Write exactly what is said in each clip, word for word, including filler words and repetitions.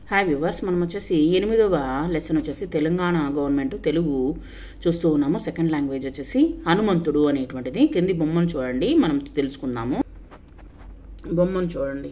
Hi viewers, మనం వచ్చేసి ఎనిమిదవ లెసన్ వచ్చేసి తెలంగాణ గవర్నమెంట్ తెలుగు చూస్తూ ఉన్నాము. సెకండ్ లాంగ్వేజ్ వచ్చేసి హనుమంతుడు అనేటువంటిది. కింది బొమ్మను చూడండి, మనం తెలుసుకుందాము. బొమ్మను చూడండి.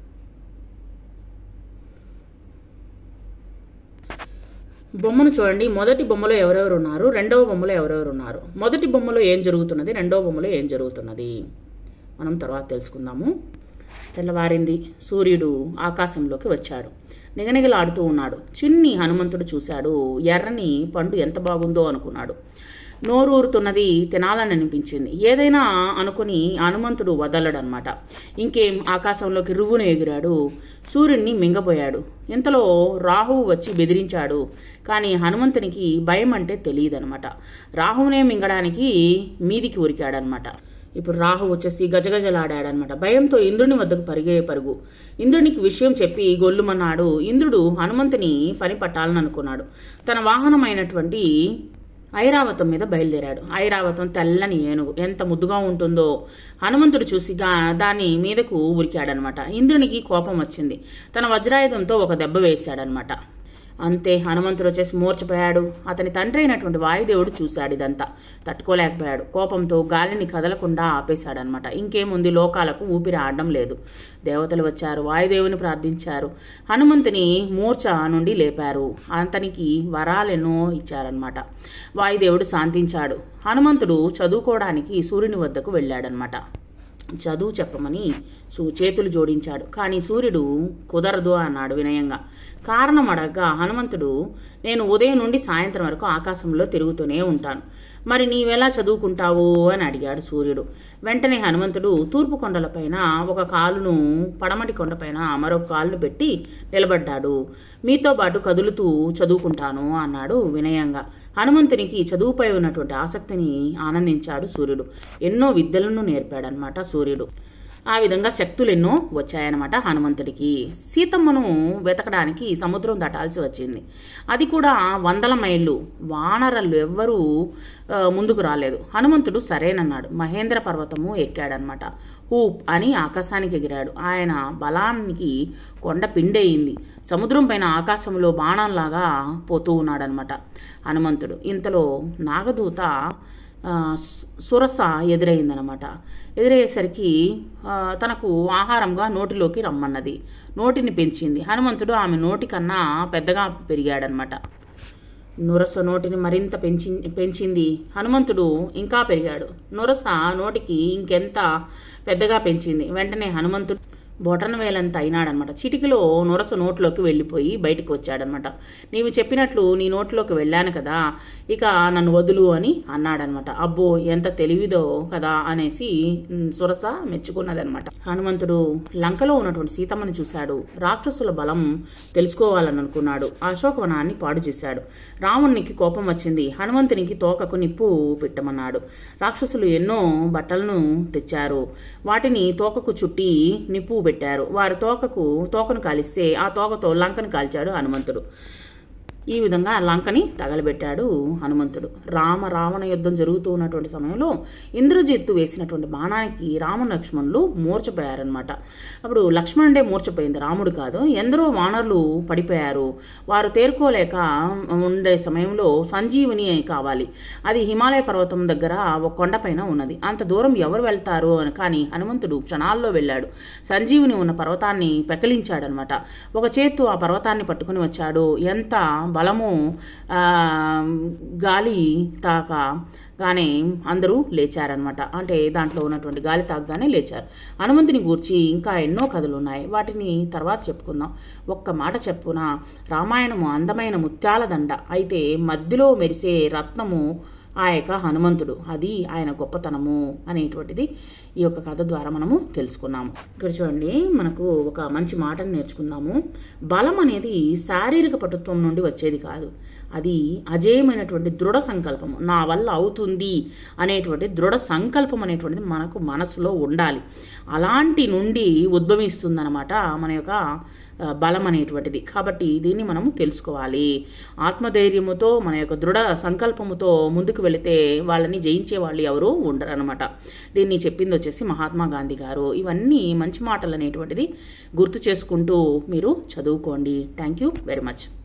బొమ్మను చూడండి. మొదటి బొమ్మలో ఎవరెవరు ఉన్నారు, రెండవ బొమ్మలో ఎవరెవరు ఉన్నారు. మొదటి బొమ్మలో ఏం జరుగుతున్నది, రెండవ బొమ్మలో ఏం జరుగుతున్నది మనం తర్వాత తెలుసుకుందాము. తెల్లవారింది. సూర్యుడు ఆకాశంలోకి వచ్చాడు. నిగనిగలాడుతూ ఉన్నాడు. చిన్ని హనుమంతుడు చూశాడు. ఎర్రని పండు ఎంత బాగుందో అనుకున్నాడు. నోరూరుతున్నది, తినాలని అనిపించింది. ఏదైనా అనుకుని హనుమంతుడు వదలడనమాట. ఇంకేం ఆకాశంలోకి రువ్వును ఎగిరాడు. సూర్యుడిని మింగబోయాడు. ఇంతలో రాహువు వచ్చి బెదిరించాడు. కానీ హనుమంతునికి భయం అంటే తెలియదనమాట. రాహువునే మింగడానికి మీదికి ఉరికాడనమాట. ఇప్పుడు రాహు వచ్చేసి గజగజలాడాడనమాట. భయంతో ఇంద్రుని వద్దకు పరిగే పరుగు. ఇంద్రునికి విషయం చెప్పి గొల్లుమన్నాడు. ఇంద్రుడు హనుమంతుని పని పట్టాలని అనుకున్నాడు. తన వాహనమైనటువంటి ఐరావతం మీద బయలుదేరాడు. ఐరావతం తెల్లని ఏనుగు ఎంత ముద్దుగా ఉంటుందో హనుమంతుడు చూసి దాని మీదకు ఉరికాడనమాట. ఇంద్రునికి కోపం వచ్చింది. తన వజ్రాయుధంతో ఒక దెబ్బ వేశాడనమాట. అంతే, హనుమంతుడు వచ్చేసి మూర్చపోయాడు. అతని తండ్రి అయినటువంటి వాయుదేవుడు చూశాడు. ఇదంతా తట్టుకోలేకపోయాడు. కోపంతో గాలిని కదలకుండా ఆపేశాడనమాట. ఇంకేముంది, లోకాలకు ఊపిరి ఆడడం లేదు. దేవతలు వచ్చారు, వాయుదేవుని ప్రార్థించారు. హనుమంతుని మూర్ఛ నుండి లేపారు. అతనికి వరాలెన్నో ఇచ్చారనమాట. వాయుదేవుడు శాంతించాడు. హనుమంతుడు చదువుకోవడానికి సూర్యుని వద్దకు వెళ్ళాడనమాట. చదువు చెప్పమని సూ చేతులు జోడించాడు. కానీ సూర్యుడు కుదరదు అన్నాడు వినయంగా. కారణం అడగ్గా హనుమంతుడు, నేను ఉదయం నుండి సాయంత్రం వరకు ఆకాశంలో తిరుగుతూనే ఉంటాను, మరి నీవెలా చదువుకుంటావు అని అడిగాడు సూర్యుడు. వెంటనే హనుమంతుడు తూర్పు కొండలపైన ఒక కాలును, పడమటి కొండపైన మరొక కాలును పెట్టి నిలబడ్డాడు. మీతో పాటు కదులుతూ చదువుకుంటాను అన్నాడు వినయంగా. హనుమంతునికి చదువుపై ఉన్నటువంటి ఆసక్తిని ఆనందించాడు సూర్యుడు. ఎన్నో విద్యలను నేర్పాడనమాట సూర్యుడు. ఆ విధంగా శక్తులు ఎన్నో వచ్చాయన్నమాట హనుమంతుడికి. సీతమ్మను వెతకడానికి సముద్రం దాటాల్సి వచ్చింది. అది కూడా వందల మైళ్ళు. వానరలు ఎవ్వరూ ముందుకు రాలేదు. హనుమంతుడు సరేనన్నాడు. మహేంద్ర పర్వతము ఎక్కాడనమాట. హూప్ అని ఆకాశానికి ఎగిరాడు. ఆయన బలానికి కొండ పిండయింది. సముద్రం పైన ఆకాశంలో బాణంలాగా పోతూ ఉన్నాడనమాట హనుమంతుడు. ఇంతలో నాగదూత సురస ఎదురైందనమాట. ఎదురయ్యేసరికి తనకు ఆహారంగా నోటిలోకి రమ్మన్నది. నోటిని పెంచింది. హనుమంతుడు ఆమె నోటి కన్నా పెద్దగా పెరిగాడనమాట. నురస నోటిని మరింత పెంచి పెంచింది హనుమంతుడు ఇంకా పెరిగాడు. నురస నోటికి ఇంకెంత పెద్దగా పెంచింది. వెంటనే హనుమంతుడు బొటన వేలంత అయినాడనమాట. చిటికలో నొరస నోట్లోకి వెళ్ళిపోయి బయటకు వచ్చాడనమాట. నీవు చెప్పినట్లు నీ నోట్లోకి వెళ్ళాను కదా, ఇక నన్ను వదులు అని అన్నాడనమాట. అబ్బో, ఎంత తెలివిదో కదా అనేసి సురస మెచ్చుకున్నదనమాట. హనుమంతుడు లంకలో ఉన్నటువంటి సీతమ్మని చూశాడు. రాక్షసుల బలం తెలుసుకోవాలని అనుకున్నాడు. అశోకవనాన్ని పాడు చేశాడు. రావణునికి కోపం వచ్చింది. హనుమంతునికి తోకకు నిప్పు పెట్టమన్నాడు. రాక్షసులు ఎన్నో బట్టలను తెచ్చారు. వాటిని తోకకు చుట్టి నిప్పు పెట్టారు. వారి తోకకు తోకను కాలిస్తే ఆ తోకతో లంకను కాల్చాడు హనుమంతుడు. ఈ విధంగా లంకని తగలబెట్టాడు హనుమంతుడు. రామ రావణ యుద్ధం జరుగుతూ ఉన్నటువంటి సమయంలో ఇంద్రజిత్తు వేసినటువంటి బాణానికి రామ లక్ష్మణులు మూర్చపోయారనమాట. అప్పుడు లక్ష్మణుడే మూర్చపోయింది, రాముడు కాదు. ఎందరో వానరులు పడిపోయారు. వారు తేరుకోలేక ఉండే సమయంలో సంజీవుని కావాలి. అది హిమాలయ పర్వతం దగ్గర ఒక కొండపైన ఉన్నది. అంత దూరం ఎవరు వెళ్తారు అని. కానీ హనుమంతుడు క్షణాల్లో వెళ్ళాడు. సంజీవుని ఉన్న పర్వతాన్ని పెకలించాడనమాట. ఒక చేత్తో ఆ పర్వతాన్ని పట్టుకుని వచ్చాడు. ఎంత బలము, గాలి తాకగానే అందరూ లేచారనమాట. అంటే దాంట్లో ఉన్నటువంటి గాలి తాకగానే లేచారు. హనుమంతుని గూర్చి ఇంకా ఎన్నో కథలు ఉన్నాయి. వాటిని తర్వాత చెప్పుకుందాం. ఒక్క మాట చెప్పున, రామాయణము అందమైన ముత్యాల దండ, అయితే మధ్యలో మెరిసే రత్నము ఆ యొక్క హనుమంతుడు. అది ఆయన గొప్పతనము అనేటువంటిది ఈ యొక్క కథ ద్వారా మనము తెలుసుకున్నాము. ఇక్కడ చూడండి, మనకు ఒక మంచి మాటను నేర్చుకుందాము. బలం అనేది శారీరక పటుత్వం నుండి వచ్చేది కాదు. అది అజేయమైనటువంటి దృఢ సంకల్పం. నా వల్ల అవుతుంది అనేటువంటి దృఢ సంకల్పం అనేటువంటిది మనకు మనసులో ఉండాలి. అలాంటి నుండి ఉద్భవిస్తుందన్నమాట మన యొక్క బలం అనేటువంటిది. కాబట్టి దీన్ని మనము తెలుసుకోవాలి. ఆత్మధైర్యముతో మన యొక్క దృఢ సంకల్పముతో ముందుకు వెళితే వాళ్ళని జయించే వాళ్ళు ఎవరు ఉండరు అనమాట. దీన్ని చెప్పింది వచ్చేసి మహాత్మా గాంధీ గారు. ఇవన్నీ మంచి మాటలు అనేటువంటిది గుర్తు చేసుకుంటూ మీరు చదువుకోండి. Thank you very much.